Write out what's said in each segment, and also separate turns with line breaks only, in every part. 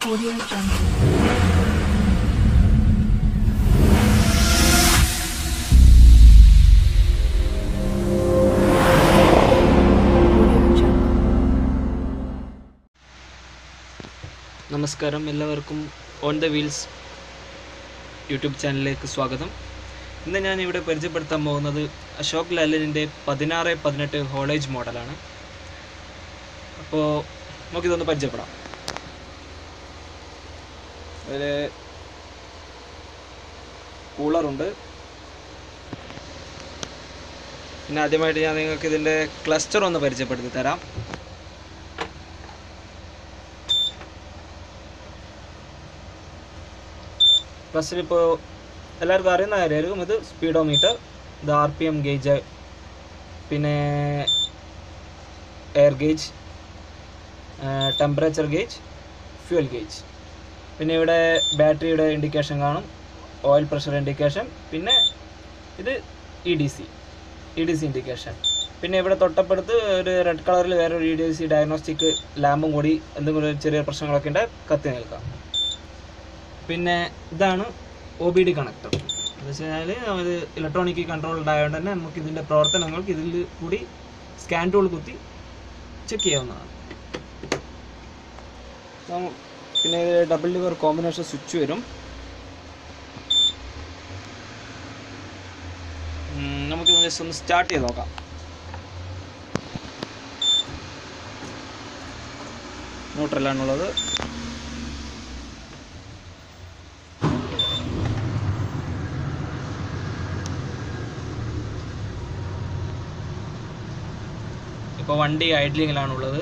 Audio Jungle.
നമസ്കാരം, എല്ലാവർക്കും on the wheels YouTube ചാനലിലേക്ക് സ്വാഗതം. ഇന്ന് ഞാൻ ഇവിടെ പരിചയപ്പെടുത്താൻ പോകുന്നത് അശോക് ലേലൻഡിൻ്റെ 1618 ഹോളേജ് മോഡലാണ്. അപ്പോൾ നമുക്കിതൊന്ന് പരിചയപ്പെടാം. അതിൽ കൂളറുണ്ട്. പിന്നെ ആദ്യമായിട്ട് ഞാൻ നിങ്ങൾക്ക് ഇതിൻ്റെ ക്ലസ്റ്റർ ഒന്ന് പരിചയപ്പെടുത്തി തരാം. ക്ലസ്റ്റർ ഇപ്പോൾ എല്ലാവർക്കും അറിയുന്ന കാര്യമായിരിക്കും. ഇത് സ്പീഡോമീറ്റർ, ഇത് RPM ഗേജ്, പിന്നെ air gauge, temperature gauge, fuel gauge. പിന്നെ ഇവിടെ ബാറ്ററിയുടെ ഇൻഡിക്കേഷൻ കാണും, ഓയിൽ പ്രഷർ ഇൻഡിക്കേഷൻ, പിന്നെ ഇത് EDC ഇൻഡിക്കേഷൻ. പിന്നെ ഇവിടെ തൊട്ടപ്പുറത്ത് ഒരു റെഡ് കളറിൽ വേറൊരു EDC ഡയഗ്നോസ്റ്റിക് ലാമ്പും കൂടി എന്തെങ്കിലും ഒരു ചെറിയ പ്രശ്നങ്ങളൊക്കെ ഉണ്ട് കത്തി നിൽക്കാം. പിന്നെ ഇതാണ് OBD കണക്ടർ. എന്ന് വെച്ച് കഴിഞ്ഞാൽ നമ്മൾ ഇലക്ട്രോണിക് കൺട്രോൾഡ് ആയതുകൊണ്ട് തന്നെ നമുക്ക് ഇതിൻ്റെ പ്രവർത്തനങ്ങൾക്ക് ഇതിൽ കൂടി സ്കാൻ ടൂൾ കുത്തി ചെക്ക് ചെയ്യാവുന്നതാണ്. പിന്നെ ഡബിൾ ലിവർ കോമ്പിനേഷൻ സ്വിച്ച് വരും. നമുക്കിത് ജസ്റ്റ് ഒന്ന് സ്റ്റാർട്ട് ചെയ്ത് നോക്കാം. ന്യൂട്രലാണുള്ളത്. ഇപ്പോൾ വണ്ടി ഐഡ്ലിങ്ങിലാണുള്ളത്.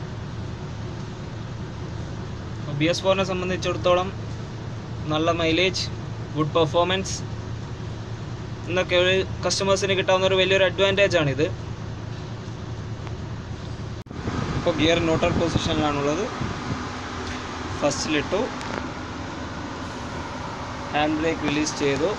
BS IV സംബന്ധിച്ചിടത്തോളം നല്ല മൈലേജ്, ഗുഡ് പെർഫോമൻസ് എന്നൊക്കെ ഒരു കസ്റ്റമേഴ്സിന് കിട്ടാവുന്ന ഒരു വലിയൊരു അഡ്വാൻറ്റേജ് ആണിത്. ഇപ്പോൾ ഗിയർ ന്യൂട്രൽ പൊസിഷനിലാണുള്ളത്. ഫസ്റ്റിലിട്ടു, ഹാൻഡ് ബ്രേക്ക് റിലീസ് ചെയ്തു.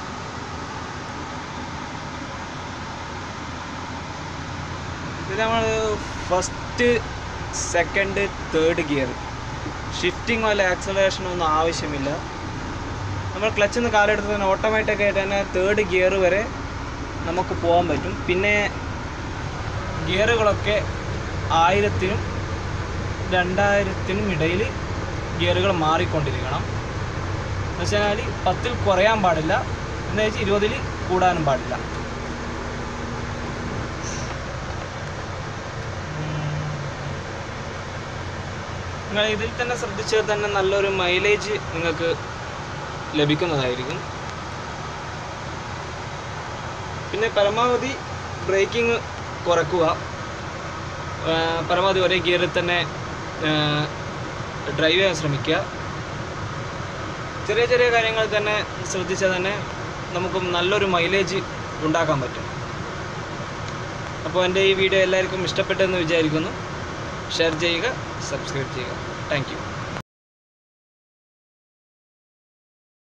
ഇത് നമ്മൾ ഫസ്റ്റ്, സെക്കൻഡ്, തേർഡ് ഗിയർ ഷിഫ്റ്റിങ്ങോ അല്ല ആക്സലറേഷനോ ഒന്നും ആവശ്യമില്ല. നമ്മൾ ക്ലച്ചിൽ നിന്ന് കാലെടുത്ത് തന്നെ ഓട്ടോമാറ്റിക്കായിട്ട് തന്നെ തേർഡ് ഗിയർ വരെ നമുക്ക് പോകാൻ പറ്റും. പിന്നെ ഗിയറുകളൊക്കെ 1000-നും 2000-നും ഇടയിൽ ഗിയറുകൾ മാറിക്കൊണ്ടിരിക്കണം. എന്ന് വെച്ച് കഴിഞ്ഞാൽ 10-ൽ കുറയാൻ പാടില്ല, എന്ന് വെച്ചാൽ 20-ൽ കൂടാനും പാടില്ല. നിങ്ങൾ ഇതിൽ തന്നെ ശ്രദ്ധിച്ചാൽ തന്നെ നല്ലൊരു മൈലേജ് നിങ്ങൾക്ക് ലഭിക്കുന്നതായിരിക്കും. പിന്നെ പരമാവധി ബ്രേക്കിംഗ് കുറയ്ക്കുക. പരമാവധി ഒരേ ഗിയറിൽ തന്നെ ഡ്രൈവ് ചെയ്യാൻ ശ്രമിക്കുക. ചെറിയ ചെറിയ കാര്യങ്ങൾ തന്നെ ശ്രദ്ധിച്ചാൽ തന്നെ നമുക്ക് നല്ലൊരു മൈലേജ് ഉണ്ടാക്കാൻ പറ്റും. അപ്പോൾ എൻ്റെ ഈ വീഡിയോ എല്ലാവർക്കും ഇഷ്ടപ്പെട്ടെന്ന് വിചാരിക്കുന്നു. ഷെയർ ചെയ്യുക, സബ്സ്ക്രൈബ് ചെയ്യുക. Thank U.